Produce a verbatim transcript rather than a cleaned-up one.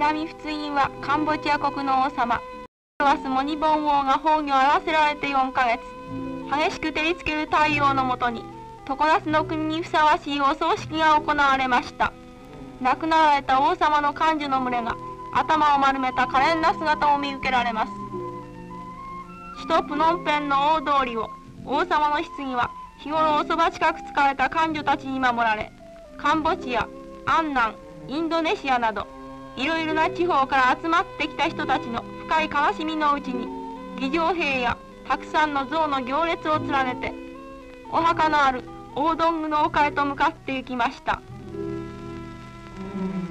南仏印はカンボジア国の王様、ワスモニボン王が崩御を表せられてよんかげつ、激しく照りつける太陽のもとに、常夏の国にふさわしいお葬式が行われました。亡くなられた王様の幹事の群れが、頭を丸めた可憐な姿を見受けられます。首都プノンペンの大通りを、王様の棺は日頃おそば近く疲れた幹女たちに守られ、カンボジア、アン南、インドネシアなど、いろいろな地方から集まってきた人たちの深い悲しみのうちに、儀仗兵やたくさんの象の行列を連ねて、お墓のある大ドングの丘へと向かって行きました。